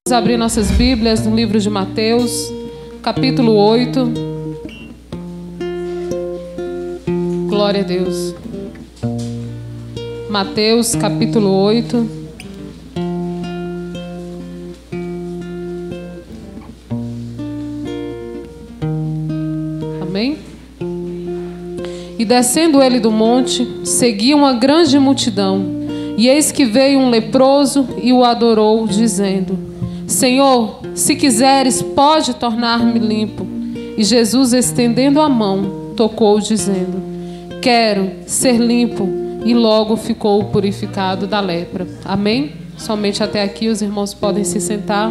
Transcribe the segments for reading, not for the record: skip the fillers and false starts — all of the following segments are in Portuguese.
Vamos abrir nossas Bíblias no livro de Mateus, capítulo 8. Glória a Deus. Mateus, capítulo 8. Amém? E descendo ele do monte, seguia uma grande multidão. E eis que veio um leproso e o adorou, dizendo: Senhor, se quiseres, pode tornar-me limpo. E Jesus, estendendo a mão, tocou, dizendo: Quero ser limpo. E logo ficou purificado da lepra. Amém? Somente até aqui os irmãos podem se sentar.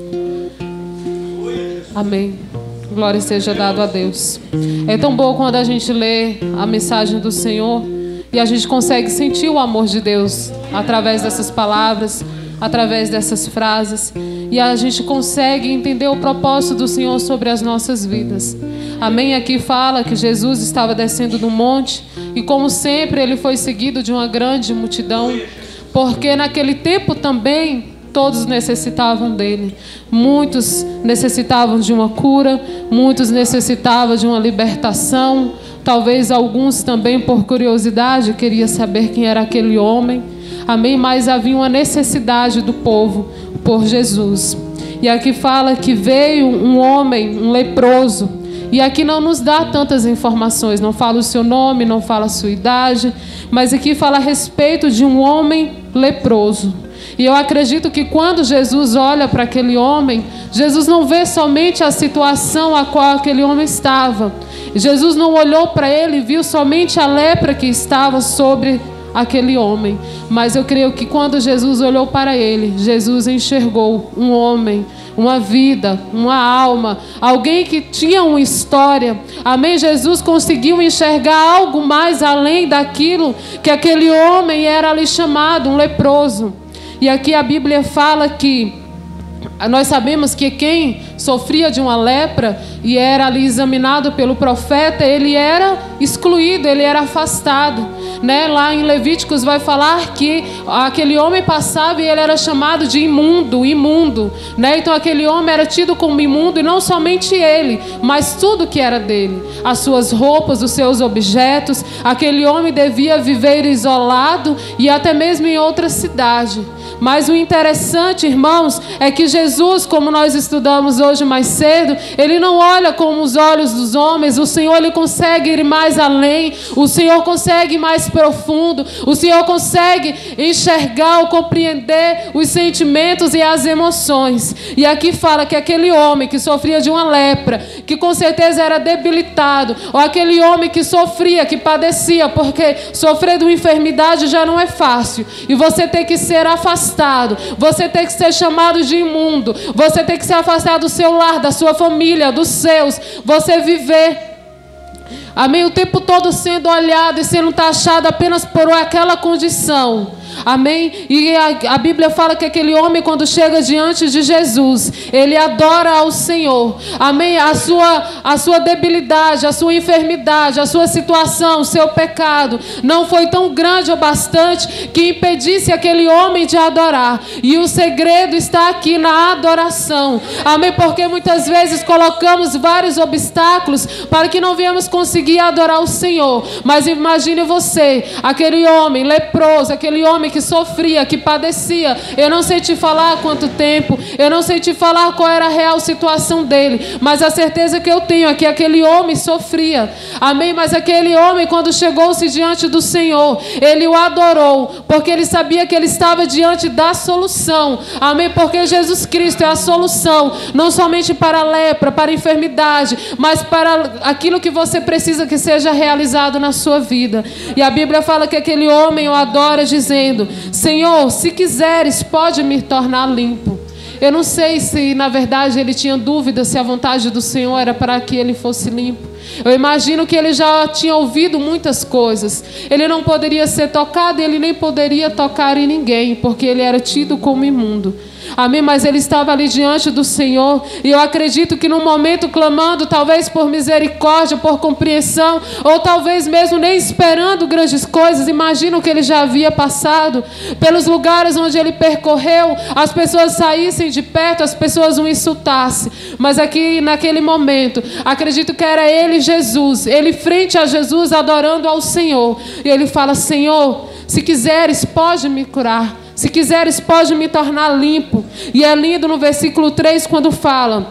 Amém. Glória seja dado a Deus. É tão bom quando a gente lê a mensagem do Senhor e a gente consegue sentir o amor de Deus através dessas palavras, através dessas frases, e a gente consegue entender o propósito do Senhor sobre as nossas vidas. Amém? Aqui fala que Jesus estava descendo do monte e, como sempre, ele foi seguido de uma grande multidão, porque naquele tempo também todos necessitavam dele. Muitos necessitavam de uma cura, muitos necessitavam de uma libertação. Talvez alguns também, por curiosidade, queriam saber quem era aquele homem. Amém? Mas havia uma necessidade do povo por Jesus. E aqui fala que veio um homem, um leproso. E aqui não nos dá tantas informações. Não fala o seu nome, não fala a sua idade. Mas aqui fala a respeito de um homem leproso. E eu acredito que quando Jesus olha para aquele homem, Jesus não vê somente a situação a qual aquele homem estava. Jesus não olhou para ele e viu somente a lepra que estava sobre aquele homem. Mas eu creio que quando Jesus olhou para ele, Jesus enxergou um homem, uma vida, uma alma, alguém que tinha uma história. Amém? Jesus conseguiu enxergar algo mais além daquilo que aquele homem era ali chamado, um leproso. E aqui a Bíblia fala que nós sabemos que quem sofria de uma lepra e era ali examinado pelo profeta, ele era excluído, ele era afastado, né? Lá em Levíticos vai falar que aquele homem passava e ele era chamado de imundo, né? Então aquele homem era tido como imundo, e não somente ele, mas tudo que era dele, as suas roupas, os seus objetos. Aquele homem devia viver isolado e até mesmo em outra cidade. Mas o interessante, irmãos, é que Jesus, como nós estudamos hoje mais cedo, ele não olha com os olhos dos homens. O Senhor, ele consegue ir mais além. O Senhor consegue ir mais profundo. O Senhor consegue enxergar ou compreender os sentimentos e as emoções. E aqui fala que aquele homem que sofria de uma lepra, que com certeza era debilitado, ou aquele homem que sofria, que padecia, porque sofrer de uma enfermidade já não é fácil. E você tem que ser afastado. Você tem que ser chamado de imundo. Você tem que ser afastado do seu lar, da sua família, dos seus. Você viver, amém, o tempo todo sendo olhado e sendo taxado apenas por aquela condição. Amém? E a Bíblia fala que aquele homem, quando chega diante de Jesus, ele adora ao Senhor. Amém? A sua debilidade, a sua enfermidade, a sua situação, o seu pecado não foi tão grande o bastante que impedisse aquele homem de adorar. E o segredo está aqui na adoração. Amém? Porque muitas vezes colocamos vários obstáculos para que não venhamos conseguir adorar o Senhor. Mas imagine você, aquele homem leproso, aquele homem que sofria, que padecia. Eu não sei te falar há quanto tempo, eu não sei te falar qual era a real situação dele, mas a certeza que eu tenho é que aquele homem sofria. Amém? Mas aquele homem, quando chegou-se diante do Senhor, ele o adorou, porque ele sabia que ele estava diante da solução. Amém? Porque Jesus Cristo é a solução, não somente para a lepra, para a enfermidade, mas para aquilo que você precisa que seja realizado na sua vida. E a Bíblia fala que aquele homem o adora, dizendo: Senhor, se quiseres, pode me tornar limpo. Eu não sei se na verdade ele tinha dúvida se a vontade do Senhor era para que ele fosse limpo. Eu imagino que ele já tinha ouvido muitas coisas. Ele não poderia ser tocado, ele nem poderia tocar em ninguém, porque ele era tido como imundo. Amém, mas ele estava ali diante do Senhor. E eu acredito que num momento clamando, talvez por misericórdia, por compreensão, ou talvez mesmo nem esperando grandes coisas. Imagina o que ele já havia passado. Pelos lugares onde ele percorreu, as pessoas saíssem de perto, as pessoas o insultassem. Mas aqui naquele momento, acredito que era ele, Jesus, ele frente a Jesus adorando ao Senhor. E ele fala: Senhor, se quiseres pode me curar, se quiseres pode me tornar limpo. E é lindo no versículo 3 quando fala: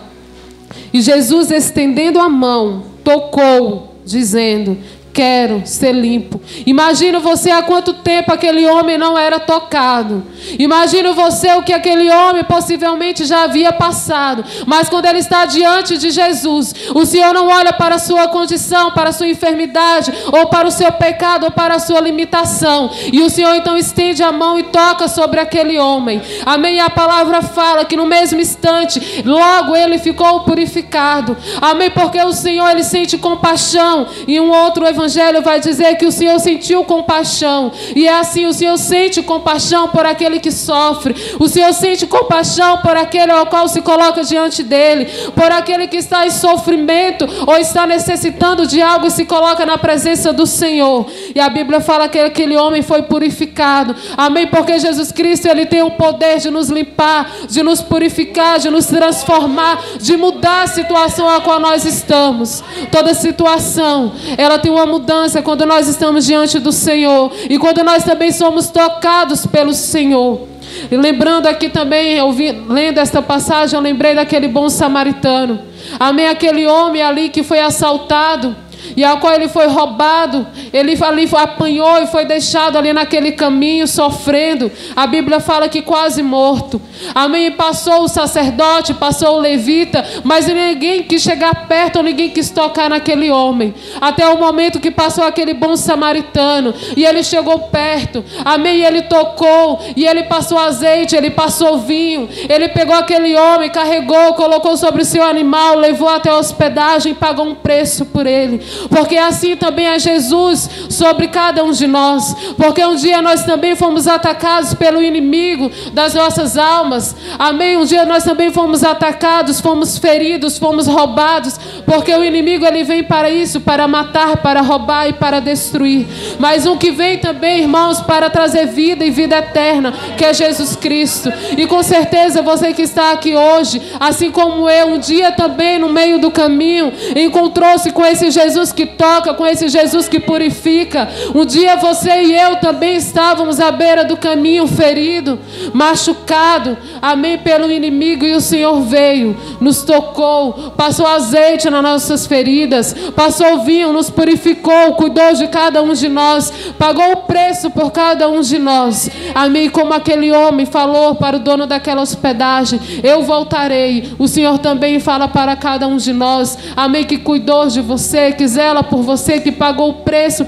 e Jesus estendendo a mão, tocou, dizendo: quero ser limpo. Imagina você há quanto tempo aquele homem não era tocado. Imagina você o que aquele homem possivelmente já havia passado. Mas quando ele está diante de Jesus, o Senhor não olha para a sua condição, para a sua enfermidade, ou para o seu pecado, ou para a sua limitação. E o Senhor então estende a mão e toca sobre aquele homem. Amém? E a palavra fala que no mesmo instante, logo ele ficou purificado. Amém? Porque o Senhor, ele sente compaixão. E um outro evangelho vai dizer que o Senhor sentiu compaixão. E é assim, o Senhor sente compaixão por aquele que sofre. O Senhor sente compaixão por aquele ao qual se coloca diante dele. Por aquele que está em sofrimento ou está necessitando de algo e se coloca na presença do Senhor. E a Bíblia fala que aquele homem foi purificado. Amém? Porque Jesus Cristo, ele tem o poder de nos limpar, de nos purificar, de nos transformar, de mudar a situação a qual nós estamos. Toda situação, ela tem uma mudança quando nós estamos diante do Senhor e quando nós também somos tocados pelo Senhor. E lembrando aqui também, lendo esta passagem, eu lembrei daquele bom samaritano. Amém? Aquele homem ali que foi assaltado e ao qual ele foi roubado, ele ali apanhou e foi deixado ali naquele caminho sofrendo. A Bíblia fala que quase morto. Amém? E passou o sacerdote, passou o levita, mas ninguém quis chegar perto, ou ninguém quis tocar naquele homem, até o momento que passou aquele bom samaritano, e ele chegou perto. Amém? E ele tocou, e ele passou azeite, ele passou vinho, ele pegou aquele homem, carregou, colocou sobre o seu animal, levou até a hospedagem e pagou um preço por ele. Porque assim também é Jesus sobre cada um de nós. Porque um dia nós também fomos atacados pelo inimigo das nossas almas. Amém? Um dia nós também fomos atacados, fomos feridos, fomos roubados. Porque o inimigo, ele vem para isso, para matar, para roubar e para destruir. Mas um que vem também, irmãos, para trazer vida e vida eterna, que é Jesus Cristo. E com certeza você que está aqui hoje, assim como eu, um dia também no meio do caminho encontrou-se com esse Jesus que toca, com esse Jesus que purifica. Um dia você e eu também estávamos à beira do caminho, ferido, machucado, amém, pelo inimigo, e o Senhor veio, nos tocou, passou azeite nas nossas feridas, passou vinho, nos purificou, cuidou de cada um de nós, pagou o preço por cada um de nós. Amém? Como aquele homem falou para o dono daquela hospedagem: eu voltarei. O Senhor também fala para cada um de nós, amém, que cuidou de você, que zela por você, que pagou o preço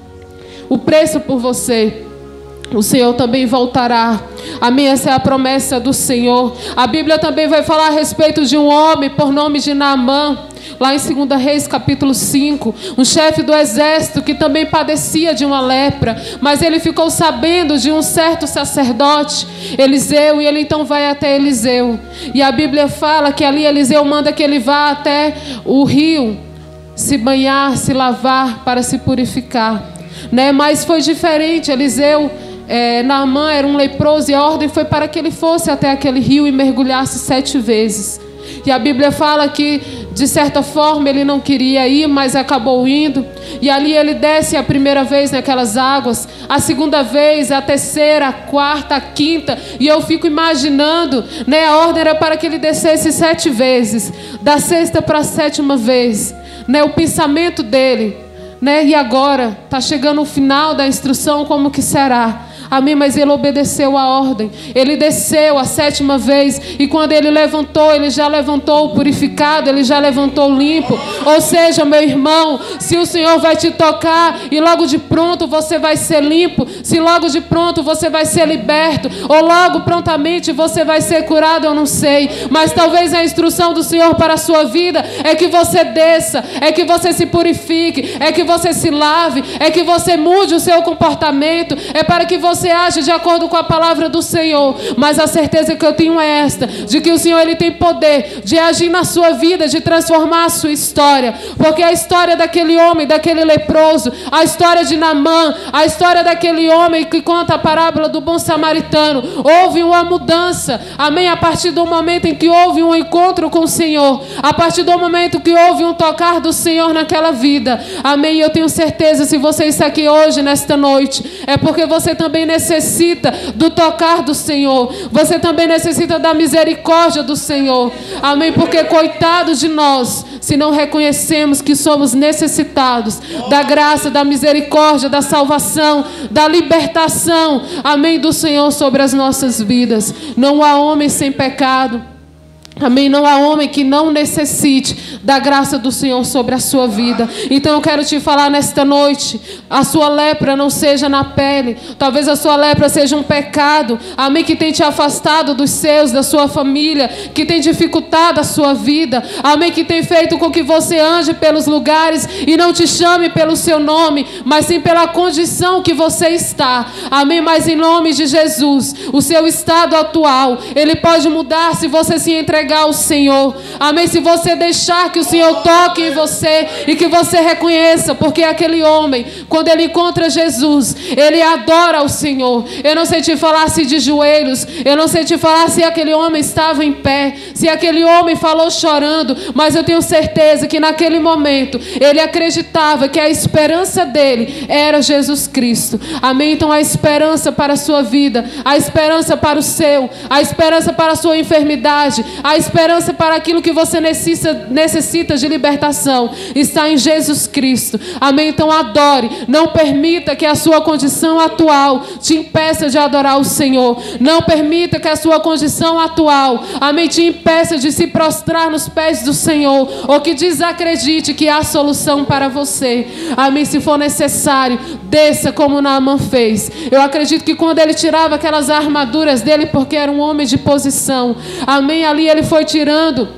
por você. O Senhor também voltará. Amém? Essa é a promessa do Senhor. A Bíblia também vai falar a respeito de um homem por nome de Naamã, lá em 2 Reis capítulo 5, um chefe do exército que também padecia de uma lepra, mas ele ficou sabendo de um certo sacerdote, Eliseu, e ele então vai até Eliseu. E a Bíblia fala que ali Eliseu manda que ele vá até o rio, se banhar, se lavar, para se purificar, né? Mas foi diferente. Eliseu, Naamã era um leproso, e a ordem foi para que ele fosse até aquele rio e mergulhasse 7 vezes. E a Bíblia fala que, de certa forma, ele não queria ir, mas acabou indo. E ali ele desce a primeira vez naquelas águas, a segunda vez, a terceira, a quarta, a quinta. E eu fico imaginando, né? A ordem era para que ele descesse 7 vezes, da sexta para a 7ª vez, né? O pensamento dele, né? E agora está chegando o final da instrução, como que será? Amém? Mas ele obedeceu a ordem. Ele desceu a 7ª vez, e quando ele levantou, ele já levantou purificado, ele já levantou limpo. Ou seja, meu irmão, se o Senhor vai te tocar e logo de pronto você vai ser limpo, se logo de pronto você vai ser liberto, ou logo prontamente você vai ser curado, eu não sei. Mas talvez a instrução do Senhor para a sua vida é que você desça, é que você se purifique, é que você se lave, é que você mude o seu comportamento, é para que você você age de acordo com a palavra do Senhor, mas a certeza que eu tenho é esta, de que o Senhor, Ele tem poder de agir na sua vida, de transformar a sua história, porque a história daquele homem, daquele leproso, a história de Naamã, a história daquele homem que conta a parábola do bom samaritano, houve uma mudança, amém, a partir do momento em que houve um encontro com o Senhor, a partir do momento que houve um tocar do Senhor naquela vida, amém. Eu tenho certeza, se você está aqui hoje, nesta noite, é porque você também necessita do tocar do Senhor, você também necessita da misericórdia do Senhor, amém, porque coitado de nós, se não reconhecemos que somos necessitados da graça, da misericórdia, da salvação, da libertação, amém, do Senhor sobre as nossas vidas. Não há homem sem pecado, amém, não há homem que não necessite da graça do Senhor sobre a sua vida. Então eu quero te falar nesta noite, a sua lepra não seja na pele, talvez a sua lepra seja um pecado, amém, que tem te afastado dos seus, da sua família, que tem dificultado a sua vida, amém, que tem feito com que você ande pelos lugares e não te chame pelo seu nome, mas sim pela condição que você está, amém. Mas em nome de Jesus, o seu estado atual, ele pode mudar se você se entregar ao Senhor, amém, se você deixar que o Senhor toque em você e que você reconheça, porque aquele homem, quando ele encontra Jesus, ele adora o Senhor. Eu não sei te falar se de joelhos, eu não sei te falar se aquele homem estava em pé, se aquele homem falou chorando, mas eu tenho certeza que naquele momento ele acreditava que a esperança dele era Jesus Cristo, amém. Então a esperança para a sua vida, a esperança para o seu, a esperança para a sua enfermidade, a esperança para aquilo que você necessita de libertação está em Jesus Cristo, amém. Então adore, não permita que a sua condição atual te impeça de adorar o Senhor, não permita que a sua condição atual, amém, te impeça de se prostrar nos pés do Senhor, ou que desacredite que há solução para você, amém. Se for necessário, desça como Naamã fez. Eu acredito que quando ele tirava aquelas armaduras dele, porque era um homem de posição, amém, ali ele foi tirando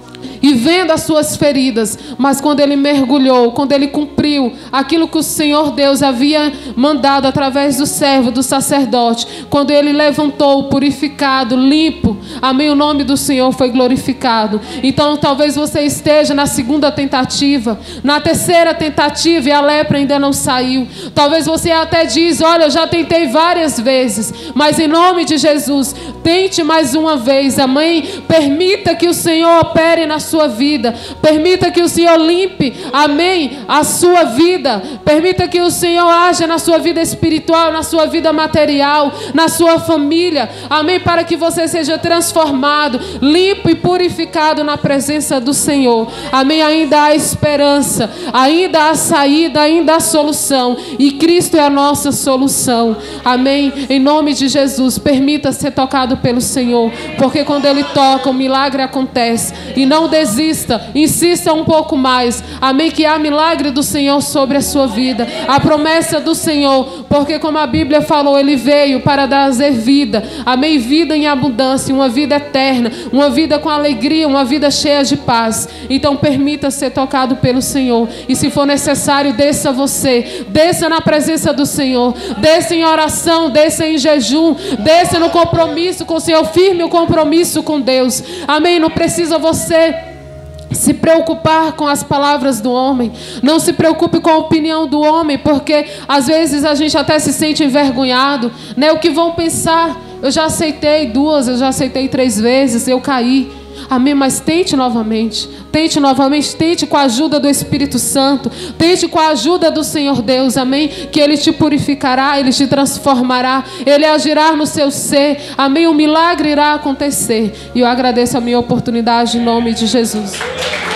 e vendo as suas feridas, mas quando ele mergulhou, quando ele cumpriu aquilo que o Senhor Deus havia mandado através do servo, do sacerdote, quando ele levantou purificado, limpo, amém, o nome do Senhor foi glorificado. Então talvez você esteja na segunda tentativa, na terceira tentativa e a lepra ainda não saiu. Talvez você até diz, olha, eu já tentei várias vezes, mas em nome de Jesus, tente mais uma vez, amém. Permita que o Senhor opere na sua vida, permita que o Senhor limpe, amém, a sua vida, permita que o Senhor haja na sua vida espiritual, na sua vida material, na sua família, amém, para que você seja transformado, limpo e purificado na presença do Senhor, amém. Ainda há esperança, ainda há saída, ainda há solução, e Cristo é a nossa solução, amém. Em nome de Jesus, permita ser tocado pelo Senhor, porque quando Ele toca, o milagre acontece. E não desista, insista um pouco mais, amém, que há milagre do Senhor sobre a sua vida, a promessa do Senhor, porque como a Bíblia falou, Ele veio para trazer vida, amém, vida em abundância, uma vida eterna, uma vida com alegria, uma vida cheia de paz. Então permita ser tocado pelo Senhor, e se for necessário, desça você, desça na presença do Senhor, desça em oração, desça em jejum, desça no compromisso com o Senhor, firme o compromisso com Deus, amém. Não precisa você se preocupar com as palavras do homem, não se preocupe com a opinião do homem, porque às vezes a gente até se sente envergonhado, né? O que vão pensar? Eu já aceitei 2, eu já aceitei 3 vezes, eu caí, amém, mas tente novamente, tente com a ajuda do Espírito Santo, tente com a ajuda do Senhor Deus, amém, que Ele te purificará, Ele te transformará, Ele agirá no seu ser, amém, o milagre irá acontecer. E eu agradeço a minha oportunidade em nome de Jesus.